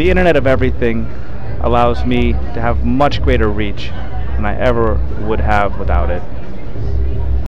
The Internet of Everything allows me to have much greater reach than I ever would have without it.